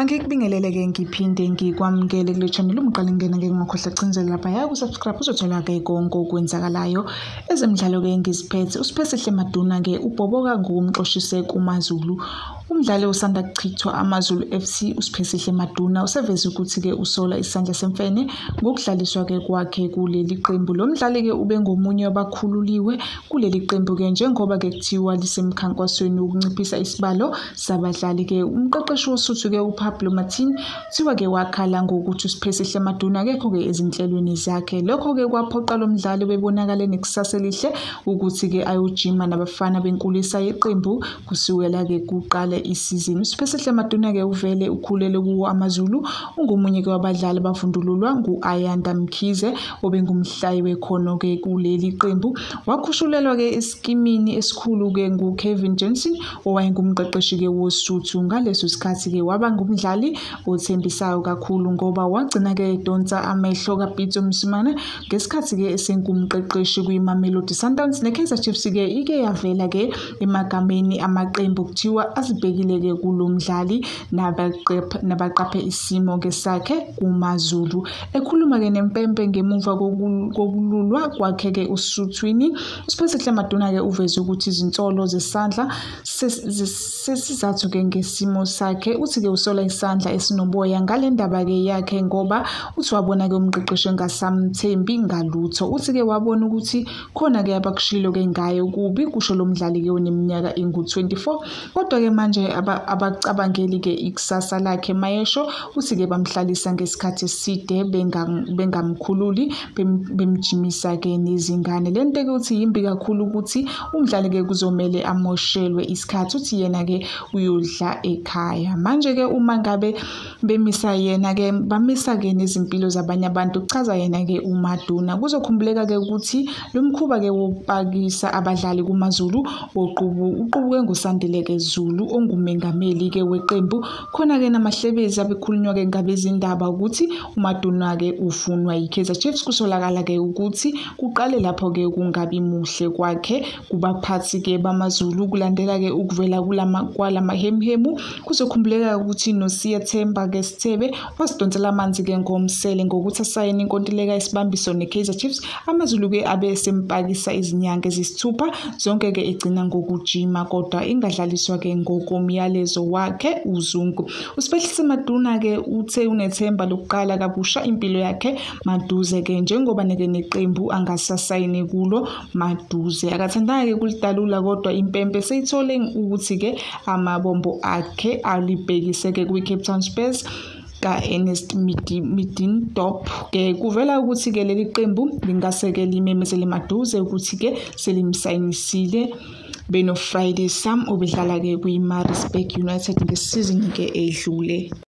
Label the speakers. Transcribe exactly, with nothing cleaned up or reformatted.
Speaker 1: Angikubingelele ke ngiphinde ngikwamukele kule channel umqala ngena ke ngakhohle cinzela lapha ya ku subscribe uzothola ke konke okwenzakalayo ezemidlalo ke ngiziphethe uSphesihle Maduna ke ubhoboka ngokumxoshise kuMazulu. Umdlalo usanda kuchithwa amaZulu F C uSphesihle Maduna useveza ukuthi ke usola isandla semfene ngokudlaliswa ke kwakhe kuleli qembu. Lo mdlali ke ube ngomunye wabakhululiwe kuleli qembu ke njengoba ke kuthiwa lisemkhankasweni ukunciphisa isibalo sabadlali ke. Umqeqeshi wosuthu ke uPablo Martin kuthiwa ke wakhala ngokuthi uSphesihle Maduna akekho ke ezinhlelweni zakhe. Lokho ke kwaphoqa lo mdlali bebonakala nekusasa elihle ukuthi ke ayojima nabafana benkulisa yeqembu kusukela ke kuqala isizini. uSphesihle Maduna ke uvele ukhulele kuwo amaZulu ungomunye ke wabadlali bavundululwa nguAyanda Mkhize obengumhlayi wekhono ke kuleli qembu. Wakhushulelwa ke eskimini esikhulu ke nguKevin Johnson owayengumqeqeshi ke wosuthu. Ngaleso sikhathi ke waba ngumdlali othembisayo kakhulu ngoba wagcina ke edonsa amehlo kaBitso Msimana ngesikhathi ke esengumqeqeshi kwiMamelodi Sundowns neKaizer Chiefs ke ike yavela ke emagameni amaqembu kuthiwa azibhekile ke kulo mdlali nabaqepha nabaqaphe isimo ke sakhe kuMazulu. Ekhuluma ke nempempe ngemuva kokululwa kwakhe ke usuthwini uSphesihle Maduna ke uveze ukuthi izinsolo zesandla sesizathu ke ngesimo sakhe. Uthi ke usola isandla esinoboya ngale ndaba ke yakhe ngoba uthi wabona ke umqeqeshi engasamthembi ngalutho. Uthi ke wabona ukuthi khona ke abakushilo ke ngayo kubi kusho lo mdlali ke oneminyaka engu twenty-four kodwa ke manje abacabangeli ke ikusasa lakhe mayesho. Uthi ke bamhlalisa ngesikhathi eside bengamkhululi bemjimisa ke nezingane. Lento ke uthi yimbi kakhulu ukuthi umdlali ke kuzomela amoshelwe isikhathi. Uthi yena ke uyodla ekhaya manje ke uma ngabe bemisa yena ke bamisa ke nezimpilo zabanye abantu. Kuchaza yena ke uMaduna kuzokhumbuleka ke ukuthi lo mkhuba ke wopakisa abadlali kuMazulu oqubu uqubuke nguSandile ke Zulu ongumengameli ke weqembu. Khona ke namahlebezi abekhulunywa ke ngabezindaba ukuthi uMaduna ke ufunwa yiKaizer Chiefs. Kusolakala ke ukuthi kuqale lapho ke kungabi muhle kwakhe kubaphathi ke bamaZulu kulandela ke ukuvela kulama kwalamahemhemu. Kuzokhumbuleka ukuthi noSiya Themba ke Sithebe wasidonsela amanzi ke ngomsele ngokuthi asayine inkontileka esibambiso neKaizer Chiefs. AmaZulu ke abe sempakisa izinyanga ezisithupha zonke ke egcina ngokujima kodwa ingadlaliswa ke ngokomyalezo wakhe uzungu. uSphesihle Maduna ke uthe unethemba lokuqala kabusha impilo yakhe maduze ke njengoba neke neqembu angasasayine kulo maduze. Akathandanga ke kulidalula kodwa impempe seyithole ukuthi ke amabombo akhe alibhekise ke kwiCape Town Spurs ka Ernest Midindop ke kuvela ukuthi ke leli qembu lingase ke limemezele maduze ukuthi ke selimsayinisile beno Friday Sam obedlala ke kwiMaritzburg United ngesizini ke edlule.